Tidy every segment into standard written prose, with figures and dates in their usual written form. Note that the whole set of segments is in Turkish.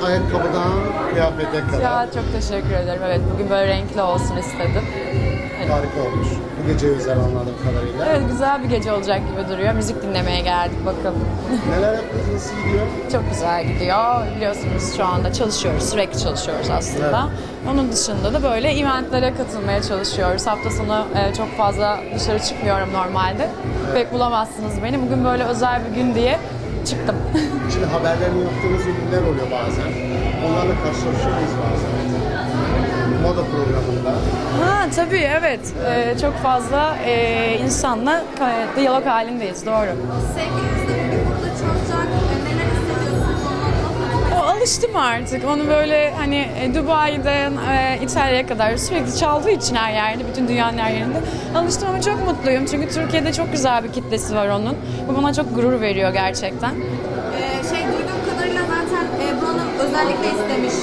ayakkabıdan kıyafete kadar. Ya çok teşekkür ederim. Evet, bugün böyle renkli olsun istedim. Harika olmuş. Bu gece özel anladığım kadarıyla. Evet, güzel bir gece olacak gibi duruyor. Müzik dinlemeye geldik bakalım. Neler yaptınız, nasıl gidiyor? Çok güzel gidiyor. Biliyorsunuz şu anda çalışıyoruz, sürekli çalışıyoruz aslında. Onun dışında da böyle eventlere katılmaya çalışıyoruz. Hafta sonu çok fazla dışarı çıkmıyorum normalde. Pek bulamazsınız beni. Bugün böyle özel bir gün diye çıktım. Şimdi haberlerini yaptığınız ünlüler oluyor bazen. Onlarla karşılaşıyoruz bazen. Moda programında. Ha tabii, evet. Çok fazla insanla diyalog halindeyiz, doğru. Sevgiliniz de bugün burada çalacak. Neler hissediyorsunuz onunla? Alıştım artık. Onu böyle hani Dubai'den İtalya'ya kadar sürekli çaldığı için her yerde, bütün dünyanın her yerinde alıştım ama çok mutluyum. Çünkü Türkiye'de çok güzel bir kitlesi var onun. Bu bana çok gurur veriyor gerçekten. Duyduğum kadarıyla zaten Ebru Hanım özellikle istemiş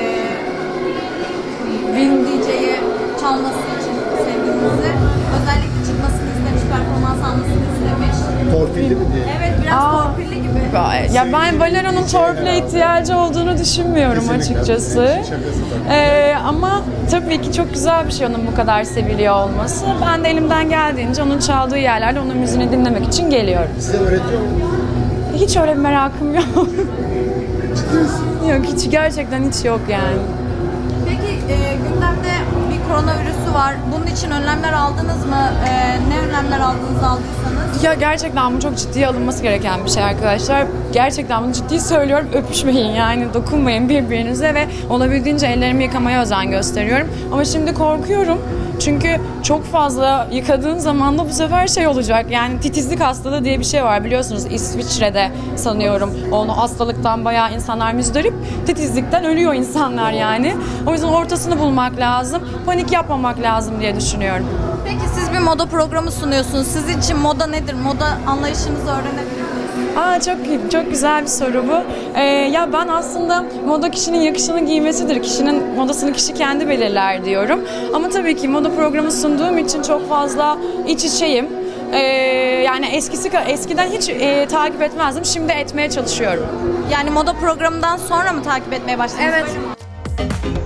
DJ'ye çalması için sevgilinizi. Özellikle çıkmasını istemiş, performans almasını istemiş. Torpilli mi diye? Evet, biraz torpilli gibi. Ya ben Valero'nun torpile ihtiyacı olduğunu düşünmüyorum Kesinlikle. açıkçası. Şakası tabii. Ama tabii ki çok güzel bir şey onun bu kadar seviliyor olması. Ben de elimden geldiğince onun çaldığı yerlerde onun müziğini dinlemek için geliyorum. Size öğretiyor mu? Hiç öyle bir merakım yok. Ciddi misin? Yok, hiç, gerçekten hiç yok yani. Peki gündemde bir koronavirüsü var. Bunun için önlemler aldınız mı? Ne önlemler aldıysanız? Ya gerçekten bu çok ciddiye alınması gereken bir şey arkadaşlar. Gerçekten bunu ciddi söylüyorum. Öpüşmeyin, yani dokunmayın birbirinize ve olabildiğince ellerimi yıkamaya özen gösteriyorum. Ama şimdi korkuyorum. Çünkü çok fazla yıkadığın zaman da bu sefer şey olacak. Yani titizlik hastalığı diye bir şey var, biliyorsunuz. İsviçre'de sanıyorum onu hastalıktan bayağı insanlar müzdarip. Titizlikten ölüyor insanlar yani. O yüzden ortasını bulmak lazım. Panik yapmamak lazım diye düşünüyorum. Peki siz bir moda programı sunuyorsunuz. Sizin için moda nedir? Moda anlayışınızı öğrenebilir miyiz? Çok güzel bir soru bu. Ya ben aslında moda kişinin yakışını giymesidir. Kişinin modasını kişi kendi belirler diyorum. Ama tabii ki moda programı sunduğum için çok fazla iç içeyim. Yani eskiden hiç takip etmezdim. Şimdi etmeye çalışıyorum. Yani moda programından sonra mı takip etmeye başladınız? Evet. Böyle mi?